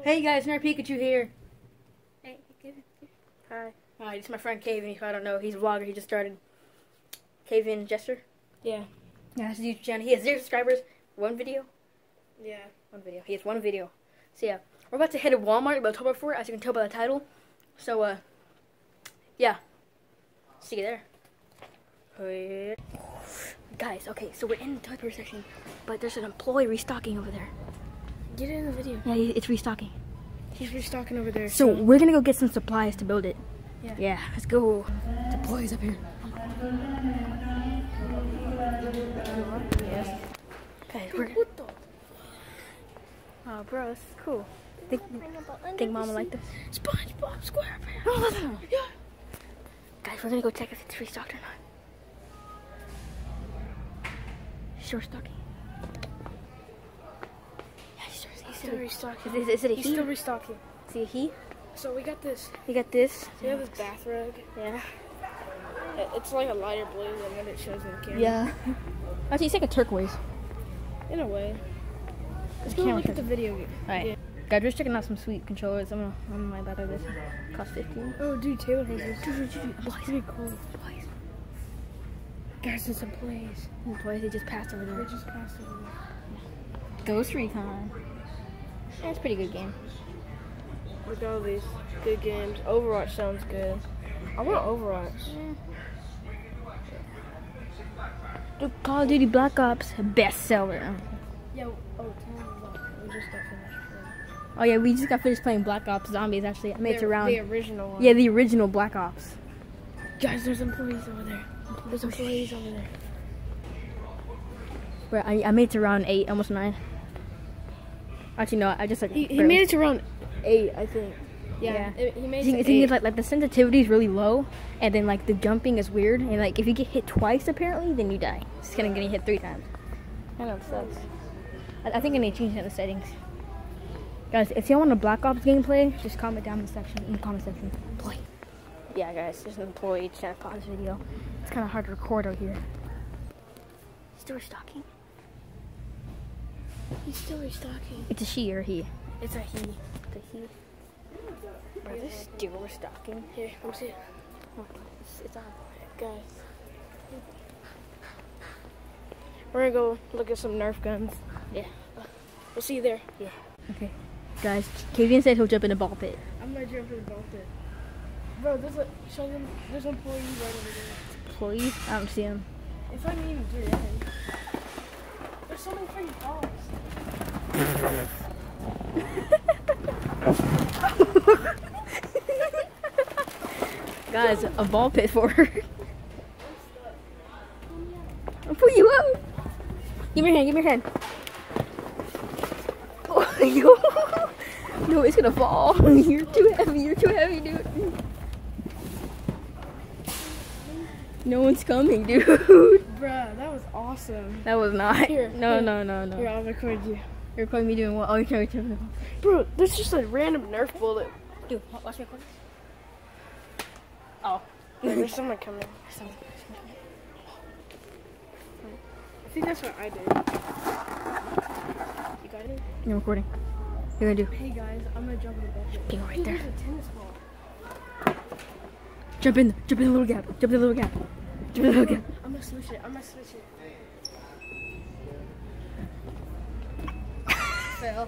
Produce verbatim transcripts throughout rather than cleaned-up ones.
Hey guys, Nerd Pikachu here. Hey, give it. Hi. Hi, this is my friend Kaven. If I don't know, he's a vlogger. He just started. Kaven Jester. Yeah. Yeah, that's his YouTube channel. He has zero subscribers. One video. Yeah. One video. He has one video. So yeah, we're about to head to Walmart about October fourth, as you can tell by the title. So uh, yeah. See you there. Wait. Guys, okay, so we're in the toilet paper section, but there's an employee restocking over there. Get it in the video. Yeah, it's restocking. He's restocking over there. So we're gonna go get some supplies to build it. Yeah. Yeah, let's go. The employees up here. Yes. Okay, Dude, we're. what the? Oh, bro, this is cool. Think, think Mama like this? SpongeBob SquarePants. Oh, Yeah. guys, we're gonna go check if it's restocked or not. Sure stocking. Yeah, sure. He's still restocking. Is, is it a He's he? still restocking. See a he? So we got this. You got this? We have this bath rug. Yeah. It- It's like a lighter blue than what it shows in the camera. Yeah. Actually, it's like a turquoise. In a way. Let's go camera look at the shows video. Alright. Yeah. Guys, we're just checking out some sweet controllers. I'm gonna, I'm gonna buy this. Cost fifteen. Oh, dude, Taylor has this. Dude, dude, dude. It's pretty cool. Employees. Guys, it's employees. Employees, they just passed over They there. just passed over there. Ghost Recon. Yeah, it's a pretty good game. Look at all these good games. Overwatch sounds good. I want Overwatch. Dude, Call of Duty Black Ops bestseller. Yeah. Oh, tell me about it. We just got finished. Oh yeah, we just got finished playing Black Ops Zombies. Actually, I made it The- around. The original one. Yeah, the original Black Ops. Guys, there's employees over there. There's employees over there. Where I, I made it to round eight, almost nine. Actually, no, I just like. He, he made it to round eight, I think. Yeah, Yeah. It, he made The it thing, to thing eight. is, like, like the sensitivity is really low, and then like the jumping is weird, and like if you get hit twice, apparently, then you die. It's kind of getting hit three times. I know it sucks. I, I think I need to change it in the settings. Guys, if you want a Black Ops gameplay, just comment down in the section in the comment section. Play. Yeah, guys, there's an employee trying to pause this video. It's kind of hard to record out here. Still restocking. He's still restocking. It's a she or a he. It's a he. It's a he. Bro, this still restocking. Here, let me see it. It's, it's on. Guys. We're gonna go look at some Nerf guns. Yeah. We'll see you there. Yeah. Okay. Guys, Kavian said he'll jump in the ball pit. I'm gonna jump in the ball pit. Bro, there's a show them. There's an employee right over there. Please? I don't see him. If I can even get in. There's so many freaking dogs. Guys, a ball pit for her. I'll pull you up. Give me your hand, give me your hand. Oh, yo. No, it's gonna fall. You're too heavy, you're too heavy, dude. No one's coming, dude. Bruh, that was awesome. That was not. Here, no, here. no, no, no. Here, I'll record you. You're recording me doing what? Oh, you're trying to. Bro, there's just a random Nerf bullet. Dude, watch me record. Oh. There's someone coming. I think that's what I did. You got it? You're recording. What are you gonna do? Hey guys, I'm gonna jump in the bucket. People right Dude, there. there's a tennis ball. Jump in, jump in the little gap, jump in the little gap. Jump in the little gap. I'm gonna switch it. I'm gonna switch it. Fail.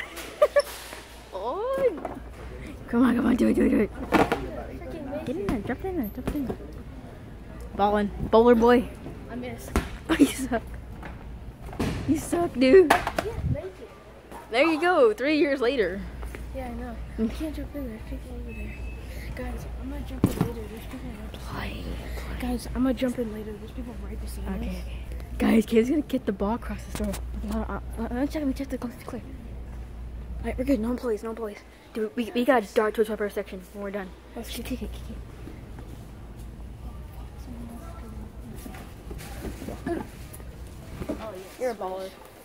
Oh. Come on, come on, do it, do it, do it. Get in there, jump in there, jump in there. Ballin', bowler boy. I missed. Oh, you suck. You suck, dude. Can't make it. There you go, three years later. Yeah, I know. You can't jump in there. There's people over there. Guys, I'm gonna jump in later. There's people right beside me. Guys, I'm gonna jump in later. There's people right beside me. Okay, okay. Guys, kid's gonna get the ball across the store. Uh, uh, uh, let me check, let me check the coast is clear. Alright, we're good. No employees, no employees. Dude, we, we gotta dart towards our first section when we're done. Let's Kick, keep kick, kick, kick. Oh, yeah. You're a baller.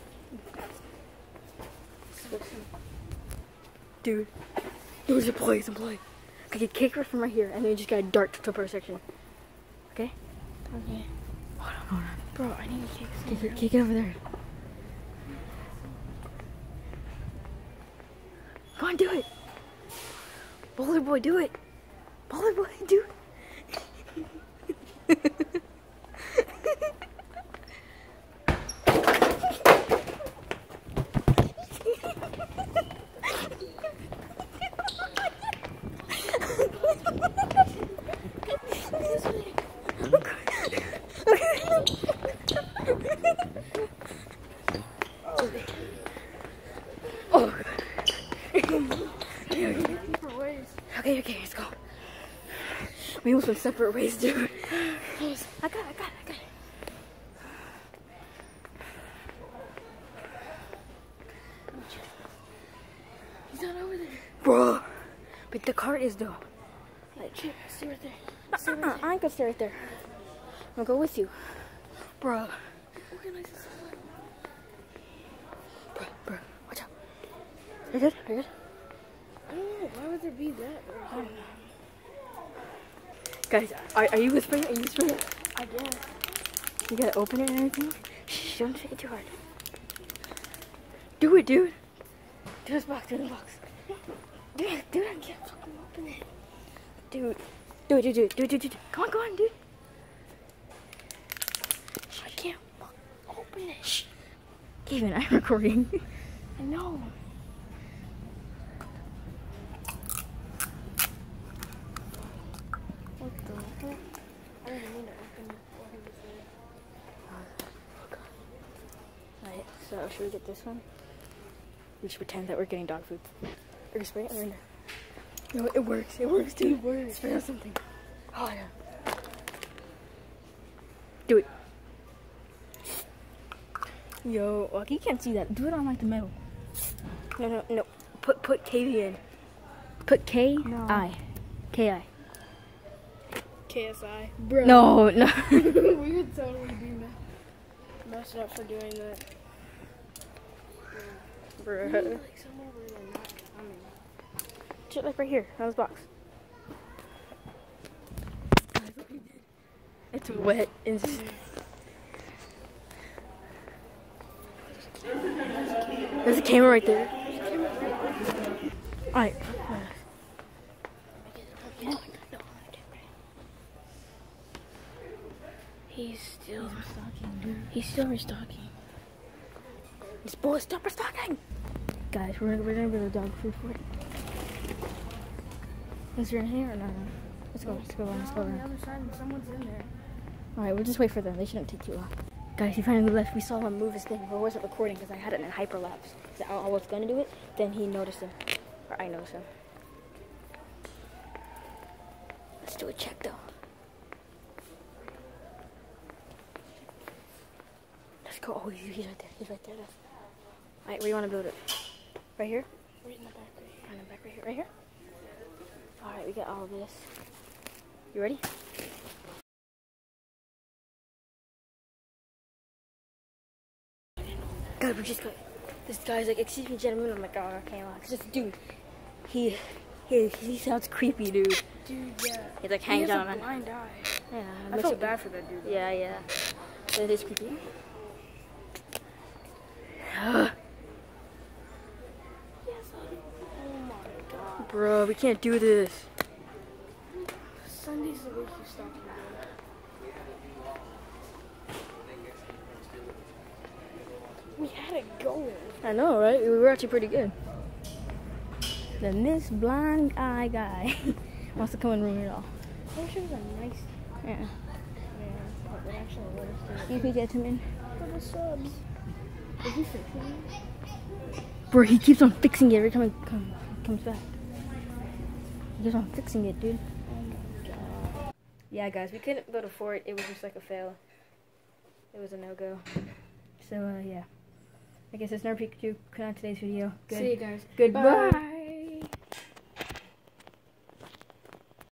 Dude, there's employees, employees. Okay, kick her from right here, and then you just gotta dart to the first section. Okay? Okay. Hold on, hold on. Bro, I need to kick Kick some. it, kick it over there. Come on, do it. Bowler boy, do it. Bowler boy, do it. Oh. Okay, okay, let's go. We almost went separate ways, dude. I got it, I got it, I got it. He's not over there. Bro. But the cart is though. Like, shit, stay right there. Uh, uh, uh, I ain't gonna stay right there. I'll go with you. Bro. Organize this. Bro, bro, watch out. Are you good? Are you good? I don't know. Why would there be that? I don't know. Guys, are, are you whispering? Are you whispering? I guess. You gotta open it and everything? Shh, don't shake it too hard. Do it, dude. Do this box, do the box. Do it, do it. I can't fucking open it. Dude. Do it, do it, do it, do it, do it, do it. Come on, come on, dude. Shh, I can't fucking open it. Shh. Kevin, I'm recording. I know. What the heck? I didn't mean to open it while he was there. Alright, so should we get this one? We should pretend that we're getting dog food. Or just spray it in there. No, it works. It works, dude. It works. Spray on something. Oh, yeah. Do it. Yo, like you can't see that. Do it on like the metal. No, no, no. Put put K V in. Put K I. K I. K S I. Bro. No, no. We would totally be me- messed up for doing that. Bruh. Like somewhere where they're not coming. Shit, like right here, on this box. It's wet. It's There's a camera right there. Alright. He's still restocking, dude. He's still restocking. This boy, stop restocking! Guys, we're gonna, we're gonna get a dog food for it. Is there in here or no? no? Let's go, let's go around, let's go On the around. other side, and someone's in there. Alright, we'll just wait for them. They shouldn't take too long. Guys, he finally left. We saw him move his thing, but I wasn't recording because I had it in hyperlapse. So I, I was gonna do it, then he noticed him. Or I noticed him. Let's do a check though. Let's go. Oh, he's, he's right there. He's right there. Alright, where do you want to build it? Right here? Right in the back, right here. Right in the back, right here. Right here? Alright, we got all of this. You ready? God, we just got this guy's like, excuse me, gentlemen. I'm like, oh, I can't lie. Cause this dude, he, he, he sounds creepy, dude. Dude, yeah. He's like, He hang has down, a man. blind eye. Yeah, I makes felt it- bad for that dude. Yeah, yeah. It is creepy. Yes, oh my god. Bro, we can't do this. Sunday's the week you stop again. We had it going. I know, right? We were actually pretty good. Then this blind eye guy wants to come and ruin it all. I wish it was a nice Yeah. man. That would actually let us do You it. could get him in. For the subs. Is he fixing it? Bro, he keeps on fixing it every time he come, comes back. He keeps on fixing it, dude. Oh my god. Yeah, guys, we couldn't build a fort. It was just like a fail. It was a no-go. So, uh, yeah. I guess it's Nerd Pikachu. Cut out today's video. Good. See you guys. Goodbye. Bye.